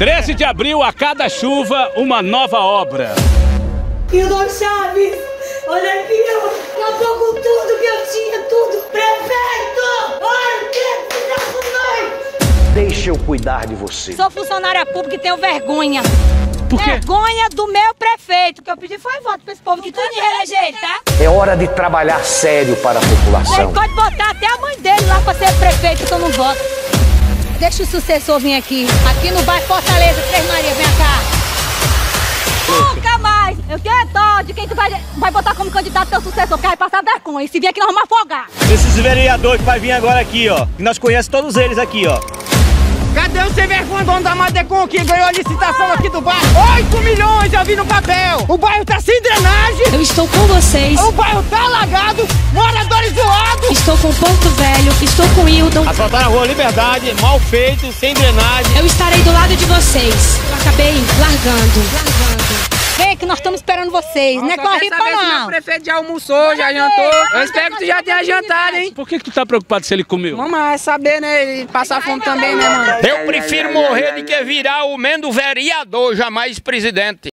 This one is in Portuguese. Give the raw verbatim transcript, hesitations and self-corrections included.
treze de abril, a cada chuva, uma nova obra. Hildon Chaves, olha aqui, ó. Acabou com tudo que eu tinha, tudo. Prefeito! Olha o que você tá com. Deixa eu cuidar de você. Sou funcionária pública e tenho vergonha. Por quê? Vergonha do meu prefeito, que eu pedi foi voto pra esse povo que tudo me reeleger, tá? É hora de trabalhar sério para a Ele população. pode botar até a mãe dele lá pra ser prefeito, que eu não voto. Deixa o sucessor vir aqui. Aqui no bairro Fortaleza, Três Maria, vem cá. Nunca mais! Eu tenho dó de quem tu vai, vai botar como candidato teu sucessor, que vai passar vergonha. E se vir aqui, nós vamos afogar. Esses vereadores que vai vir agora aqui, ó. Que nós conhecemos todos eles aqui, ó. Cadê o sem vergonha, dono da Madecon, que ganhou a licitação aqui do bairro? oito milhões eu vi no papel! O bairro tá sem drenagem! Eu estou com vocês. O bairro tá alagado! Moradores zoados! Estou com Porto Velho, estou com Hildon. Asfaltar a rua Liberdade, mal feito, sem drenagem. Eu estarei do lado de vocês. Eu acabei largando. Largando. Vem que nós estamos esperando vocês. Não é corre pra não. O prefeito já almoçou, já jantou. Eu espero que tu já tenha jantado, hein? Por que que tu tá preocupado se ele comeu? Vamos é saber, né? Ele passar fome também, né, mano? Eu prefiro morrer do que virar o mendo vereador, jamais presidente.